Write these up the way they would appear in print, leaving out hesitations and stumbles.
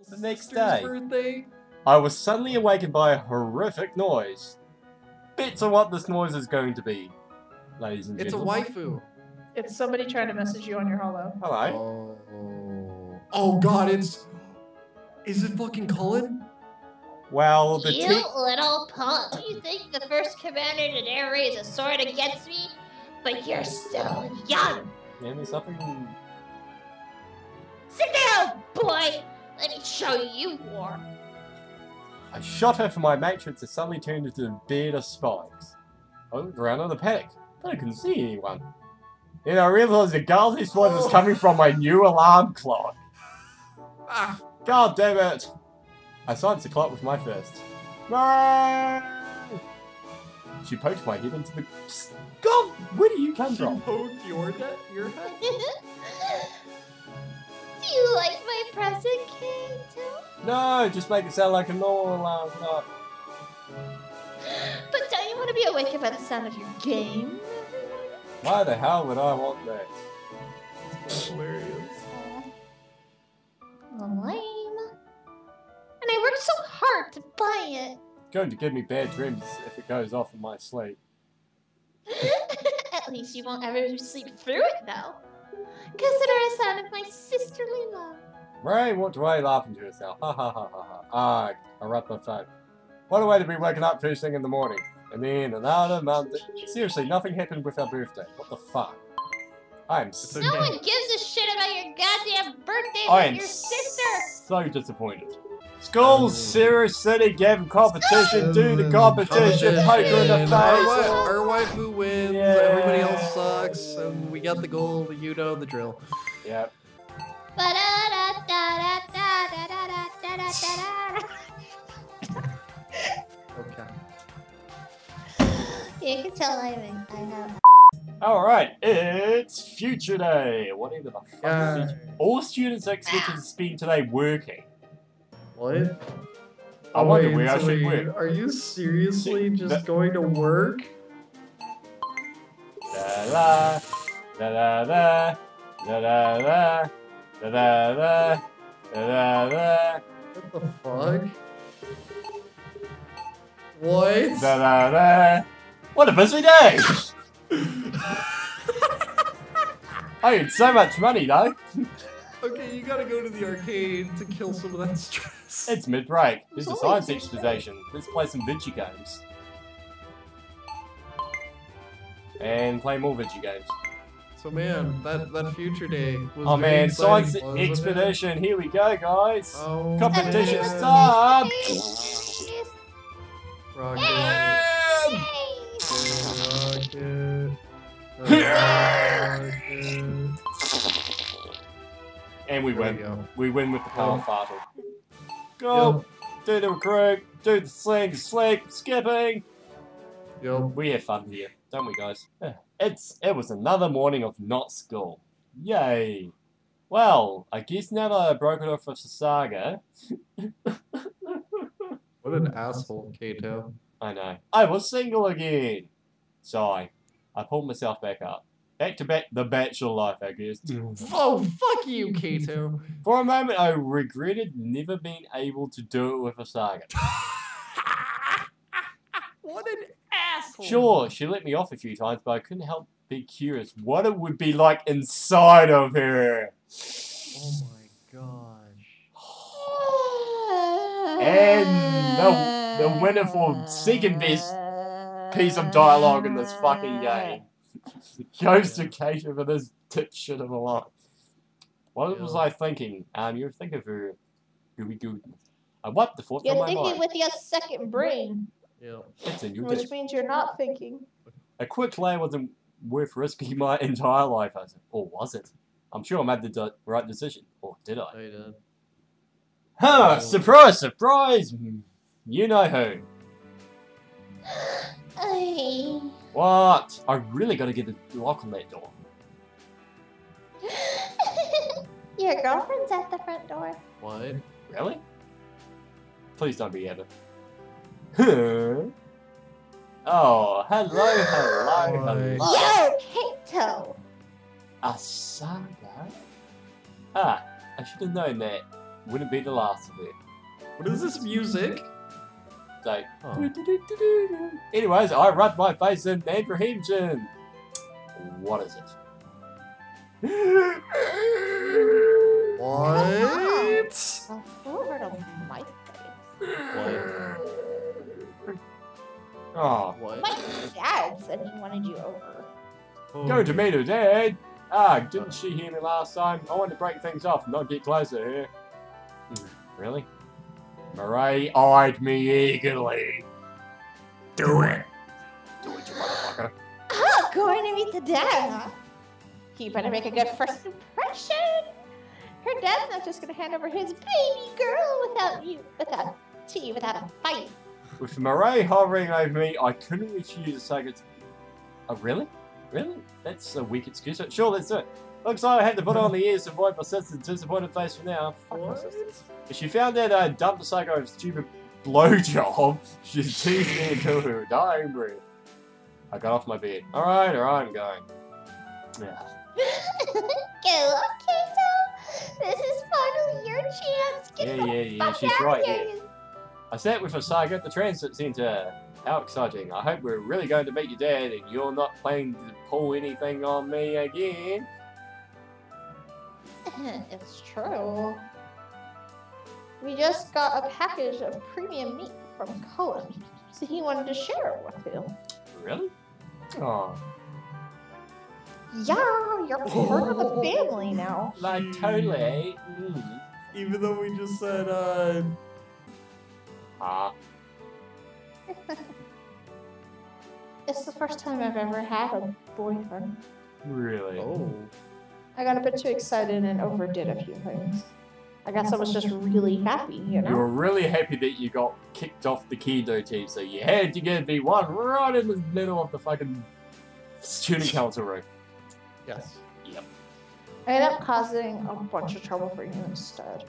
The next Sister's day, birthday? I was suddenly awakened by a horrific noise. Bits on what this noise is going to be, ladies and It's a gentlemen. waifu. It's somebody trying to message you on your holo. Hello. Oh god, is it fucking Cullen? Well, the You little punk! You think the first commander to dare raise a sword against me? But you're still young! Yeah, there's nothing. Sit down, boy! Let me show you war. I shot her from my matrix and suddenly turned into a bed of spikes. I looked around in a panic, but I couldn't see anyone. Then I realized the ghastly voice was coming from my new alarm clock. Ah, God damn it! I silenced the clock with my fist. No! She poked my head into the... God, where do you come from? poke your head? Do you like my present, kid, too? No, just make it sound like a normal alarm clock. But don't you want to be awakened by the sound of your game? Why the hell would I want that? That's hilarious. Lame. And I worked so hard to buy it. It's going to give me bad dreams if it goes off in my sleep. At least you won't ever sleep through it, though. Consider a sign of my sisterly love. Ray, what do I laughing to yourself? Ha ha ha ha ha. Ah, I wrapped my phone. What a way to be waking up first thing in the morning. And then another month. Seriously, nothing happened with our birthday. What the fuck? I'm It's No okay. one gives a shit about your goddamn birthday I with am your sister. so disappointed. School's serious city game competition, do the competition, poker in the face. Our waifu wins, Yeah. everybody else sucks, and we got the goal, you know the drill. Yep. Okay. You can tell I have. Alright, it's Future Day. Whatever the fuck is Yeah. Future? All students are expected to spend today working. What? I wonder Wait, where I so should wait, work. Are you seriously See, just that- going to work? La la, la la la, la la la, la la la, la la. What the fuck? What? La la la. What a busy day! I earned so much money though. Okay, you gotta go to the arcade to kill some of that stress. It's mid-break. There's a It's science always exposition. Let's play some video games. And play more video games. So man, that future day was Oh very man, exciting, science wasn't it? expedition. Here we go, guys. Oh, Competition Everybody start. wants to Rocket. Yay! Rocket. And we There we win. go. We win with the power fatal. Go! Do the recruit, do the sling, slick, skipping. Yep. We have fun here, don't we, guys? It was another morning of not school. Yay! Well, I guess now that I broke it off with Sasaga, What an asshole, Kato. I know. I was single again! Sigh. I pulled myself back up. Back to back the bachelor life, I guess. Oh, fuck you, Kato. For a moment, I regretted never being able to do it with Asaga. What an asshole. Sure, she let me off a few times, but I couldn't help be curious what it would be like inside of her. Oh my gosh. And the winner for second best piece of dialogue in this fucking game goes to Kato for this dipshit of a life. What was I thinking? You were thinking of her gooey goodness. I wiped the thought from You're my thinking mind. with your second brain, Yeah. It's in your which dick. means you're not thinking. A quick lay wasn't worth risking my entire life, I said. Or was it? I'm sure I made the right decision. Or did I? I did. Huh! Surprise, surprise! You know who. What? I really gotta get a lock on that door. Your girlfriend's at the front door. What? Really? Please don't be Evan. Huh? Oh, hello, hello, hello. Yo, Kato! Asaga? Ah, I should have known that. wouldn't be the last of it. What is this music? Like, Oh. anyways, I rub my face in apprehension. What is it? What? I'll forward on my face. Oh, What? My dad said he wanted you over. go to meet her dad. Ah, didn't she hear me last time? I want to break things off, not get closer here. Really? Murray eyed me eagerly. Do it. Do it, you motherfucker. Ah, going to meet the dad, huh? You better make a good first impression. Her dad's not just gonna hand over his baby girl to you without a fight. With Murray hovering over me, I couldn't refuse a second. Oh, really? Really? That's a weak excuse. Sure, let's do it. Looks like I have to put on the ears to avoid my sister's disappointed face for now. Fuck my What? sister. If she found out I dumped the psycho stupid blowjob, she'd tease me until her dying breath. I got off my bed. Alright, I'm going. Yeah. Go on, Kato. This is finally your chance. Get the Yeah, fuck she's out right, of yeah. here. I sat with Osaka at the transit center. How exciting. I hope we're really going to meet your dad and you're not planning to pull anything on me again. It's true. We just got a package of premium meat from Cullen, so he wanted to share it with you. Really? Oh, Yeah, you're part of the family now. like totally. Mm. Even though we just said, Ah, It's the first time I've ever had a boyfriend. really? oh. I got a bit too excited and overdid a few things. I guess I was just really happy, you You were know? really happy that you got kicked off the Kendo team, so you had to get B1 right in the middle of the fucking student council room. Yes. Yep. I ended up causing a bunch of trouble for you instead.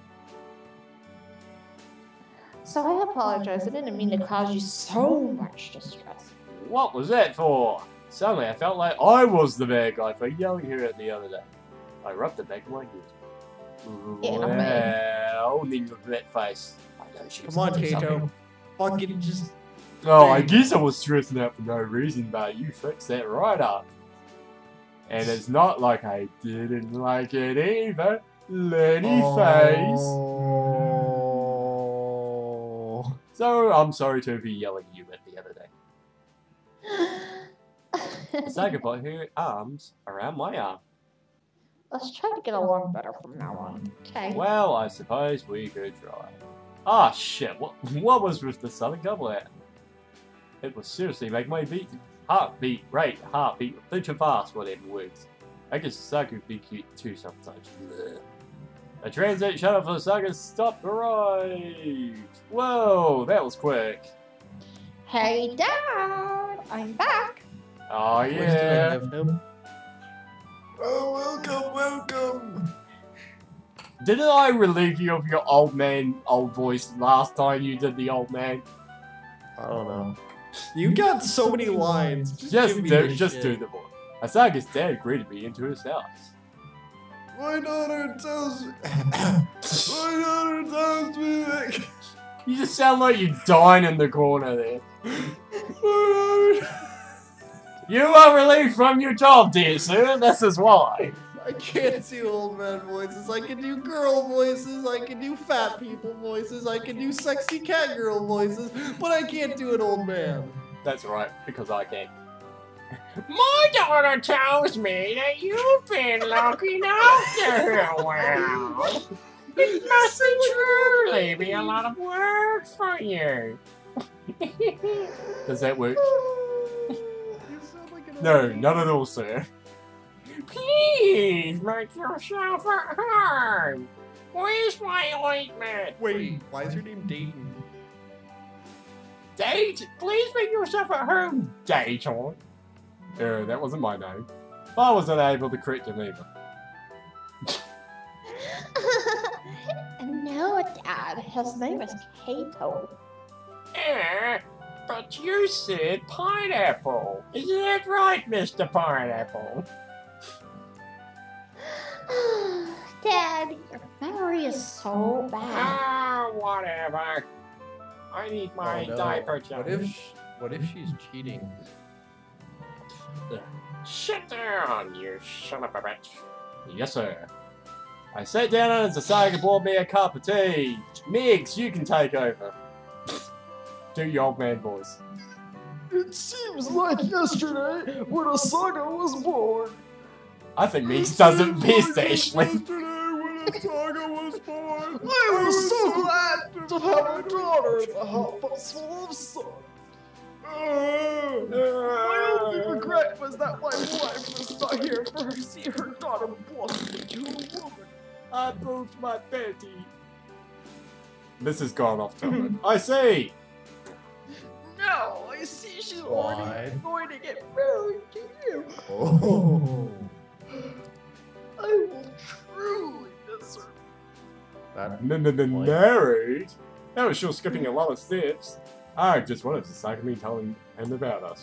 So I apologize. I didn't mean to cause you so much distress. What was that for? Suddenly I felt like I was the bad guy for yelling her at the other day. I rubbed the back of my head. Yeah, no, Well, then look at that face. I know she was Come on, up to Kato. something. Fucking just. Oh, I guess I was stressing out for no reason, but you fixed that right up. And it's not like I didn't like it either. Lenny face. Oh. So I'm sorry to be yelling at you at the other day. Saga put her arms around my arm. Let's try to get along better from now on. Okay. Well, I suppose we could try. Ah, shit. What was with the Southern Couple at? It was seriously making my heartbeat a bit too fast, whatever works. I guess Saga could be cute too sometimes. Blech. A transit shuttle for Saga stopped arrived. Whoa, that was quick. Hey, Dad! I'm back! Oh, Where's the yeah. of him? Oh, welcome. Didn't I relieve you of your old voice last time you did the old man? I don't know. You got so many lines. Just give me do this the shit. voice. Asaga's dad greeted me into his house. My daughter tells me. My daughter tells me that. You just sound like you're dying in the corner there. You are relieved from your job, dear sir. This is why. I can't do old man voices. I can do girl voices. I can do fat people voices. I can do sexy cat girl voices. But I can't do an old man. That's right, because I can. My daughter tells me that you've been looking after her well. It must truly be a lot of work for you. Does that work? You sound like an old No, man. none at all, sir. Please make yourself at home. Where's my ointment? Wait, why is your name Dayton? Date, please make yourself at home, Dayton. That wasn't my name. I wasn't able to correct him either. No, Dad. His name is Kato. But you said pineapple. Is that right, Mr. Pineapple? Dad, your memory is so bad. Ah, whatever. I need my Oh, no. diaper change. What if she's cheating? Sit down, you son of a bitch. Yes, sir. I sat down and Sasaga bought me a cup of tea. Migs, you can take over. Do your old man voice. It seems like yesterday when Asaga was born. I think Migs does it best, Ashley. Asaga was born. I was so glad to have a daughter in the house full of sun. My only regret was that my wife was not here for her to see her daughter blossom into a woman. I broke my Betty. This has gone off topic. I see. Now I see she's Why? already going to get married to you. Oh. I will truly miss her. That Married? That was sure skipping a lot of steps. I just wanted to psych me telling him about us.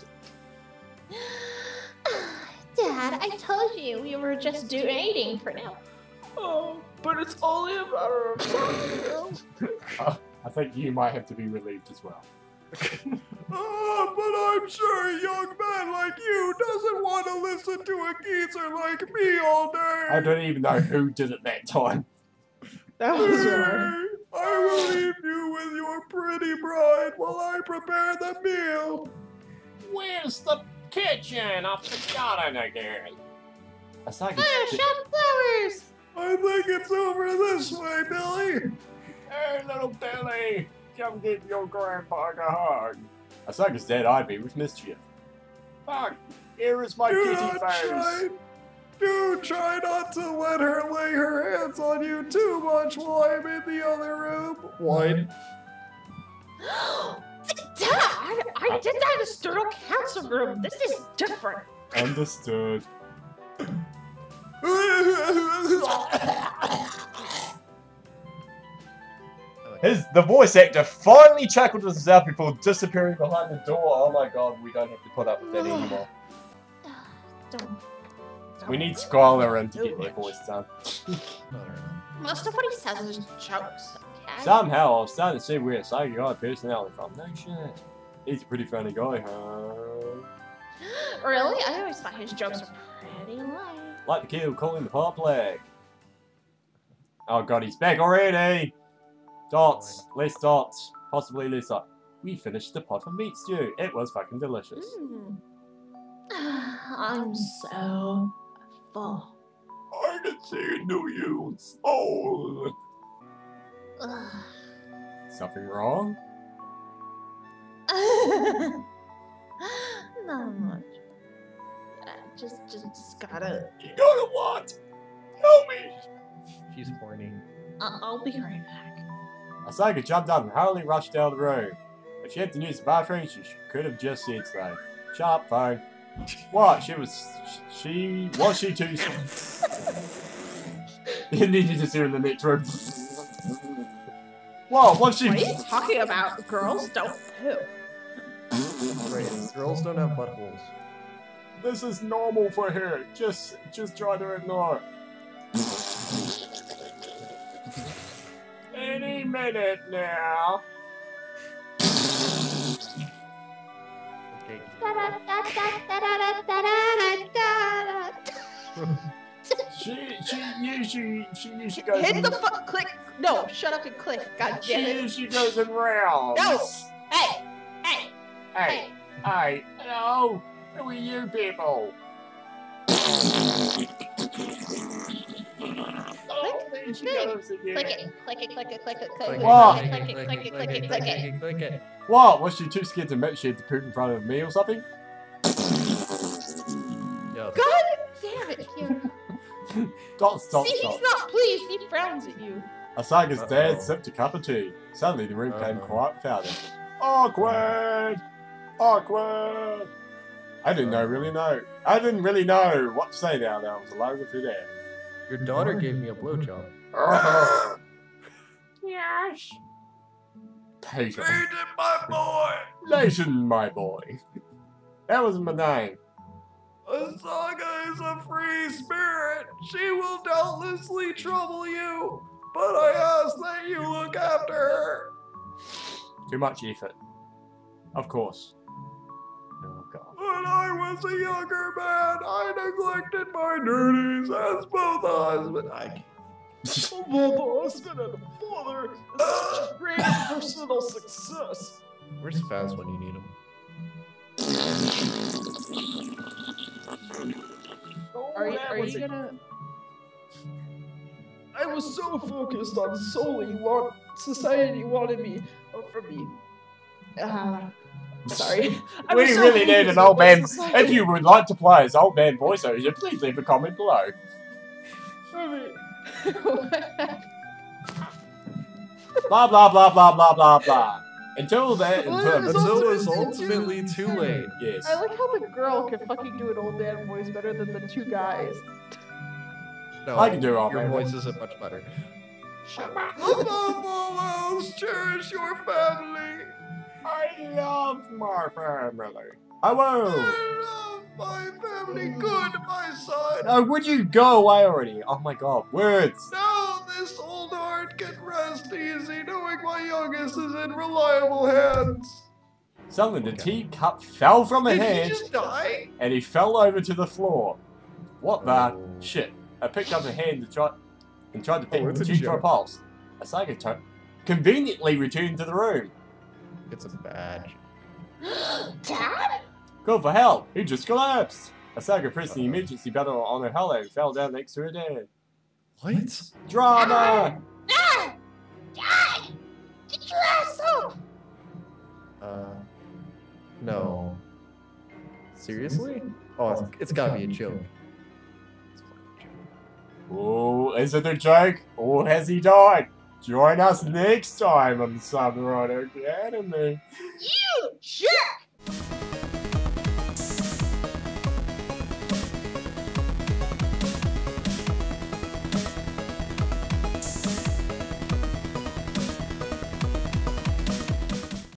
Dad, I told you we were just dating for now. Oh, but it's only a matter of time. I think you might have to be relieved as well. Oh, but I'm sure a young man like you doesn't want to listen to a geezer like me all day. I don't even know who did it that time. That was right. I will leave you with your pretty bride while I prepare the meal. Where's the kitchen? I've forgotten again. Asagi, Shop flowers! I think it's over this way, Billy. hey, little Billy, come give your grandpa a hug. Asagi's dead-eyed me with mischief. Fuck, here is my kitty face. Do try not to let her lay her hands on you too much while I'm in the other room. What? Dad, I did that in the Sturtle Council room. This is different. Understood. The voice actor finally chuckled himself before disappearing behind the door. Oh my god, we don't have to put up with that anymore. Don't. We need Skylar in to get their voice done. Most of what he says is jokes, okay? Somehow, I'm starting to see where Asagi got a personality from. No shit. He's a pretty funny guy, huh? Really? I always thought his jokes were pretty light. Like the kid calling the pop leg. Oh god, he's back already! Dots. Less dots. Possibly less dots. We finished the pot of meat stew. It was fucking delicious. I'm so full. I can see into you. Oh. Something wrong? Not much. Just gotta. You gotta what? Help me! She's horny. I'll be right back. Asagi jumped up and hurriedly rushed down the room. If she had to use the bathroom, she could have just said so. Shut up, phone. What? Was she too... You needed to see her in the next room. Whoa, what's she... What are you talking about? Girls don't poop. Right, girls don't have buttholes. This is normal for her. Just try to ignore. Any minute now. Okay. She usually goes. Hit the foot. Click. No, shut up and click. God She damn it. usually goes in rounds. No. Hey. Hey. Hey. Hey. Hello. Who are you people? Oh, there she goes again. Click it. Click it. Click it. Click it. Click it. What? Click it. Click it. Click it. Click it. Click it. What? Was she too scared to admit she had to poop in front of me or something? Yeah. God damn it, Hugh. Stop. See, he's not pleased. He frowns at you. Asaga's dad Uh-oh. sipped a cup of tea. Suddenly the room became Uh-oh. quiet without him. Awkward! Awkward! I didn't really know what to say now that I was alone with her dad. Your daughter gave me a blowjob. Yes! Peyton. my boy. Nathan, my boy. That was my name. Asaga is a free spirit. She will doubtlessly trouble you, but I ask that you look after her. Too much effort. Of course. Oh god. When I was a younger man, I neglected my duties as both a husband. Both a husband and a father is such a great personal success. Where's Faz when you need him? Are you gonna? I was so focused on solely what society wanted me from me. Sorry. I We was so really need focused an on old what man. society- If you would like to play as old man voiceover, please leave a comment below. Blah blah blah blah blah blah blah. Until then, Well, it was Until ultimately it's too- ultimately too late. yes. I like how the girl can fucking do an old man voice better than the two guys. No, I can do old your man voice isn't much better. Above all else, cherish your family. I love my family. I will. I love my family. Good, my son. Oh, would you go away already? Oh my god, words. Now this old heart can rest easy, knowing my youngest is in reliable hands. Suddenly, the teacup fell from her Did he hand just die? and he fell over to the floor. What the Oh. shit? I picked up her hand and tried to pick it's a the cheek for a joke. pulse. Asaga conveniently returned to the room. It's a badge. Dad? Call for help! He just collapsed! Asaga pressed the emergency button on her hello and fell down next to her dad. What? Drama! Dad! Dad! Get your ass up! No. Seriously? Oh, it's gotta be a joke. Oh, is it a joke? Or has he died? Join us next time on Sunrise Academy. You